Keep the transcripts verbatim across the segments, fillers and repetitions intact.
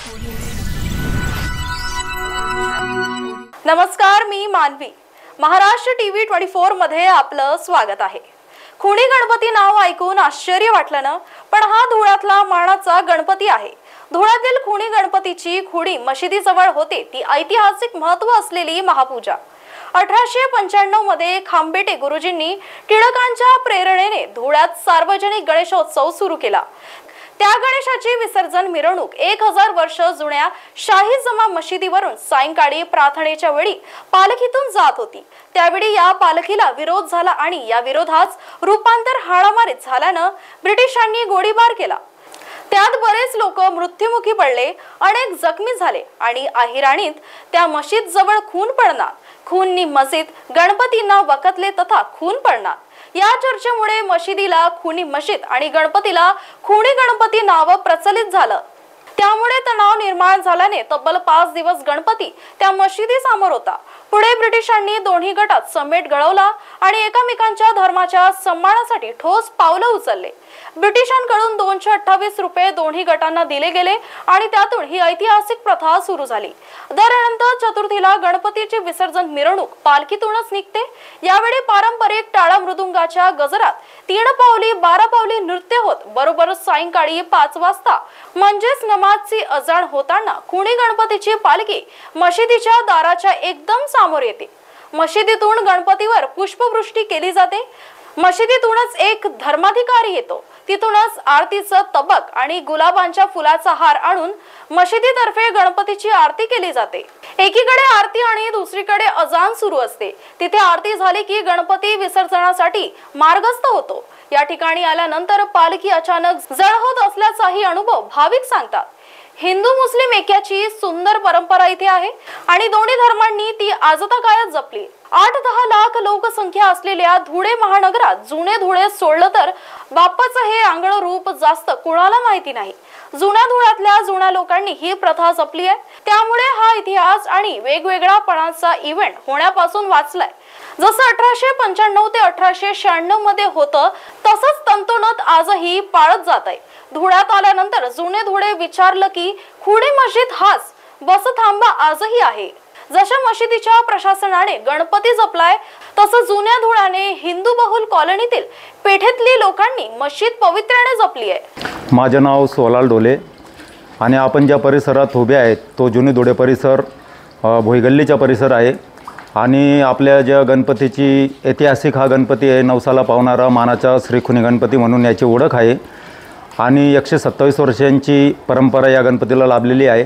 नमस्कार, मी मानवी. महाराष्ट्र टीव्ही चोवीस मध्ये आपलं स्वागत आहे. खुणी गणपती नाव ऐकून आश्चर्य वाटलं ना, पण हा धुळ्यातला मानाचा गणपती आहे. धुळ्यातील खुणी गणपतीची खुणी मशिदीजवळ होते ती ऐतिहासिक महत्त्व असलेली महापूजा. अठराशे पंच्याण्णव मध्ये खांबेटे गुरुजींनी टिळकांच्या प्रेरणेने धुळ्यात सार्वजनिक गणेशोत्सव सुरू केला. त्या गणेशाची विसर्जन मिरवणूक एक हजार वर्ष जुन्या शाही जमा मशिदीवरून सायंकाळी प्रार्थनेच्या वेळी पालखीतून जात होती. त्यावेळी या पालखीला विरोध झाला आणि या विरोधात रूपांतर हाणामारीत झाल्यानं ब्रिटिशांनी गोळीबार केला. त्यात बरेच लोक मृत्युमुखी पडले, अनेक जखमी झाले आणि अहिराणीत त्या मशीद जवळ खून पडणार. खूननी मशीद गणपतींना वकतले तथा खून पडणार. या चर्चेमुळे मशिदीला खुनी मशीद आणि गणपतीला खुणी गणपती नाव प्रचलित झालं. त्यामुळे तणाव निर्माण झाल्याने तब्बल पाच दिवस गणपती त्या मशिदी समोर होता. पुढे ब्रिटिशांनी दोन्ही गटात समेट घडवला आणि एकमेकांच्या धर्माच्या सन्मानासाठी ठोस पावलं उचलले. ब्रिटिशांकडून दोनशे अठ्ठावीस रुपये दोन्ही गटांना दिले गेले आणि त्यातून ही ऐतिहासिक प्रथा सुरू झाली. दर अनंत चतुर्थीला गणपतीची विसर्जन मिरवणूक पालखीतूनच निघते. यावेळी पारंपरिक टाळा मृदुंगाच्या गजरात तीन पावली बारा पावली नृत्य होत बरोबर सायंकाळी पाच वाजता म्हणजेच नमाजची अजाण होताना खुणी गणपतीची पालखी मशिदीच्या दाराच्या एकदम समोर येते. मशिदीतून गणपतीवर पुष्पवृष्टी केली जाते. मशिदीतूनच एक धर्माधिकारी येतो. तिथूनच आरतीचं तबक आणि गुलाबांच्या फुलाचा हार आणून मशिदीतर्फे गणपतीची आरती केली जाते. एकीकडे आरती आणि दुसरीकडे अजान सुरू असते. तिथे आरती झाली की गणपती विसर्जनासाठी मार्गस्थ होतो. या ठिकाणी आल्यानंतर पालखी अचानक जळ होत असल्याचाही अनुभव भाविक सांगतात. हिंदू मुस्लिम ऐक्याची सुंदर परंपरा इथे आहे आणि दोन्ही धर्मांनी ती आजतागायत जपली. आठ दहा लाख लोकसंख्या असलेल्या धुळे महानगरात जुने धुळे सोडलं तर बाप्पाचं हे आंगण रूप जास्त कुणाला माहिती नाही. जुन्या धुळ्यातल्या जुन्या लोकांनी ही प्रथा जपली आहे. त्यामुळे हा इतिहास आणि वेगवेगळ्यापणाचा इव्हेंट होण्यापासून वाचलाय. जसं अठराशे पंच्याण्णव ते अठराशे शहाण्णव मध्ये होतं तसंच तंतोतंत आजही पाळत जात आहे. धुळ्यात आल्यानंतर जुने धुळे विचारलं की खुणी मशीद हाच बस थांबा आजही आहे. जशा मशिदीच्या प्रशासनाने गणपती जपलाय तसं जुन्या धुळ्याने हिंदू बहुल कॉलनीतील पेठेतली लोकांनी मशीद पवित्र्याने जपली आहे. माझं नाव सोलाल डोले आणि आपण ज्या परिसरात उभे आहेत तो जुने धुळे परिसर भोईगल्लीचा परिसर आहे. आणि आपल्या ज्या गणपतीची ऐतिहासिक हा गणपती आहे, नवसाला पावणारा मानाचा श्री खुनी गणपती म्हणून याची ओळख आहे. आणि एकशे सत्तावीस वर्षांची परंपरा या गणपतीला लाभलेली आहे.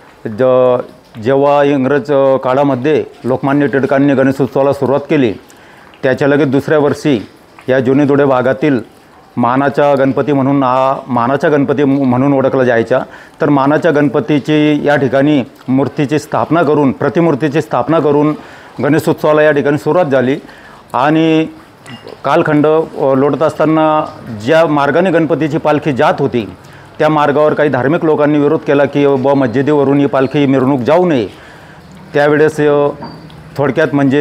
ज जेव्हा इंग्रज काळामध्ये लोकमान्य टिळकांनी गणेशोत्सवाला सुरुवात केली त्याच्या लगेच दुसऱ्या वर्षी या जुने धुळे भागातील मानाचा गणपती म्हणून हा मानाचा गणपती म्हणून ओळखला जायचा. तर मानाच्या गणपतीची या ठिकाणी मूर्तीची स्थापना करून प्रतिमूर्तीची स्थापना करून गणेशोत्सवाला या ठिकाणी सुरुवात झाली. आणि कालखंड लोटत असताना ज्या मार्गाने गणपतीची पालखी जात होती त्या मार्गावर काही धार्मिक लोकांनी विरोध केला की ब मस्जिदीवरून ही पालखी मिरवणूक जाऊ नये. त्यावेळेस थोडक्यात म्हणजे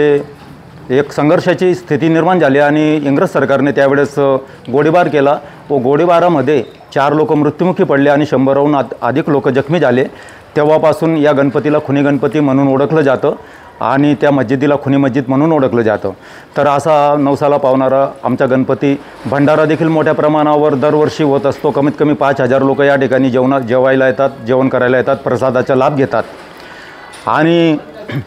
एक संघर्षाची स्थिती निर्माण झाली आणि इंग्रज सरकारने त्यावेळेस गोळीबार केला व गोळीबारामध्ये चार लोक मृत्युमुखी पडले आणि शंभराहून अधिक लोक जखमी झाले. तेव्हापासून या गणपतीला खुनी गणपती म्हणून ओळखलं जातं आणि त्या मस्जिदीला खुनी मस्जिद म्हणून ओळखलं जातं. तर असा नवसाला पावणारा आमचा गणपती भंडारा देखील मोठ्या प्रमाणावर दरवर्षी होत असतो. कमीत कमी पाच हजार लोक या ठिकाणी जेवणा जेवायला येतात, जेवण करायला येतात, प्रसादाचा लाभ घेतात. आणि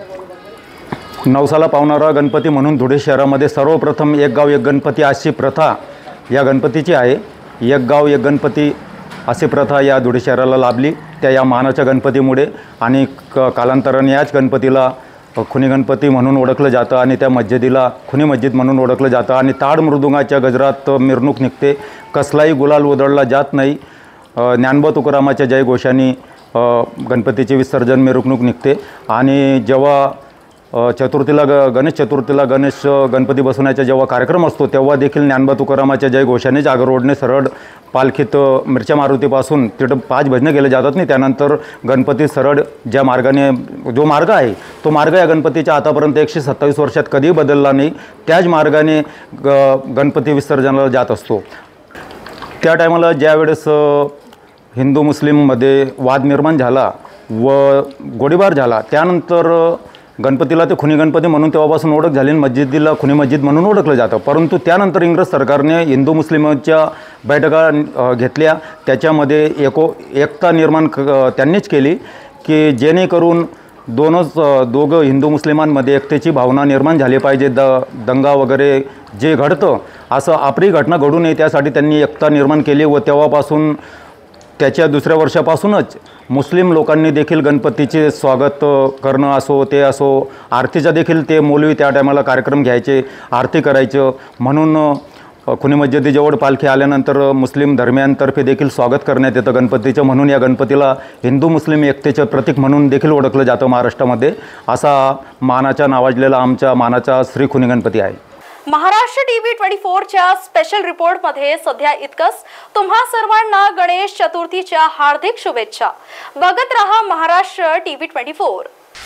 नवसाला पावणारा गणपती म्हणून धुळे शहरामध्ये सर्वप्रथम एक गाव एक गणपती अशी प्रथा या गणपतीची आहे. एक गाव एक गणपती अशी प्रथा या धुळे शहराला लाभली त्या या मानाच्या गणपतीमुळे. आणि क कालांतराने याच गणपतीला खुनी गणपती म्हणून ओळखलं जातं आणि त्या मस्जिदीला खुनी मस्जिद म्हणून ओळखलं जातं. आणि ताड मृदुंगाच्या गजरात मिरवणूक निघते. कसलाही गुलाल उधळला जात नाही. ज्ञानोबा तुकारामाच्या जयघोषाने गणपतीचे विसर्जन मिरवणूक निघते. आणि जेव्हा चतुर्थीला ग गणेश चतुर्थीला गणेश गणपती बसवण्याचा जेव्हा कार्यक्रम असतो तेव्हा देखील ज्ञानोबा तुकारामाच्या जयघोषाने जागर रोडने सरळ पालखीत मिरच्या मारुतीपासून तिथं पाच भजनं केले जातात नाही. त्यानंतर गणपती सरळ ज्या मार्गाने जो मार्ग आहे तो मार्ग या गणपतीच्या आतापर्यंत एकशे सत्तावीस वर्षात कधीही बदलला नाही. त्याच मार्गाने ग गणपती विसर्जनाला जात असतो. त्या टायमाला ज्यावेळेस हिंदू मुस्लिममध्ये वाद निर्माण झाला व गोळीबार झाला, त्यानंतर गणपतीला ते खुनी गणपती म्हणून तेव्हापासून ओळख झाली आणि मस्जिदीला खुनी मस्जिद म्हणून ओळखलं जातं. परंतु त्यानंतर इंग्रज सरकारने हिंदू मुस्लिमच्या बैठका घेतल्या, त्याच्यामध्ये एको एकता निर्माण क त्यांनीच केली की जेणेकरून दोनच दोघं हिंदू मुस्लिमांमध्ये एकतेची भावना निर्माण झाली पाहिजे. द दंगा वगैरे जे घडतं असं आपली घटना घडू नये त्यासाठी त्यांनी एकता निर्माण केली व तेव्हापासून त्याच्या दुसऱ्या वर्षापासूनच मुस्लिम लोकांनी देखील गणपतीचे स्वागत करणं असो ते असो, आरतीचा देखील ते मौलवी त्या टायमाला कार्यक्रम घ्यायचे, आरती करायचं. म्हणून खुनी मस्जिदीजवळ पालखी आल्यानंतर मुस्लिम धर्मियांतर्फे देखील स्वागत करण्यात येतं गणपतीचं. म्हणून या गणपतीला हिंदू मुस्लिम एकतेचं प्रतीक म्हणून देखील ओळखलं जातं महाराष्ट्रामध्ये. असा मानाचा नावाजलेला आमच्या मानाचा श्री खुनी गणपती आहे. महाराष्ट्र टीव्ही ट्वेंटी फोरच्या स्पेशल रिपोर्टमध्ये सध्या इतकंच. तुम्हा सर्वांना गणेश चतुर्थीच्या हार्दिक शुभेच्छा. बघत रहा महाराष्ट्र टीव्ही ट्वेंटी फोर.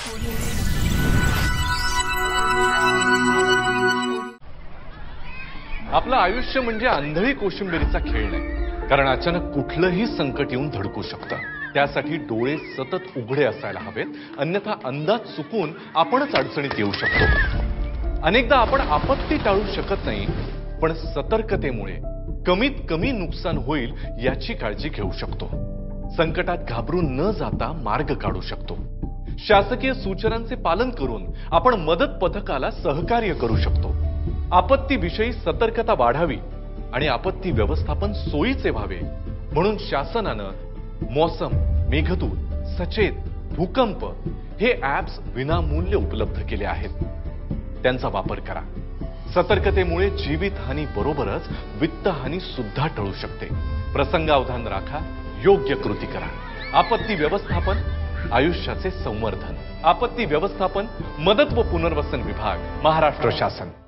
आपलं आयुष्य म्हणजे आंधळी कोशिंबिरीचा खेळ नाही, कारण अचानक कुठलंही संकट येऊन धडकू शकतं. त्यासाठी डोळे सतत उघडे असायला हवेत, अन्यथा अंदाज चुकून आपणच अडचणीत येऊ शकतो. अनेकदा आपण आपत्ती टाळू शकत नाही, पण सतर्कतेमुळे कमीत कमी नुकसान होईल याची काळजी घेऊ शकतो. संकटात घाबरून न जाता मार्ग काढू शकतो. शासकीय सूचनांचे पालन करून आपण मदत पथकाला सहकार्य करू शकतो. आपत्तीविषयी सतर्कता वाढावी आणि आपत्ती व्यवस्थापन सोयीचे व्हावे म्हणून शासनानं मौसम, मेघदूत, सचेत, भूकंप हे ॲप्स विनामूल्य उपलब्ध केले आहेत. त्यांचा वापर करा. सतर्कतेमुळे जीवितहानी बरोबरच वित्तहानी सुद्धा टळू शकते. प्रसंगावधान राखा, योग्य कृती करा. आपत्ती व्यवस्थापन आयुष्याचे संवर्धन. आपत्ती व्यवस्थापन, मदत व पुनर्वसन विभाग, महाराष्ट्र शासन.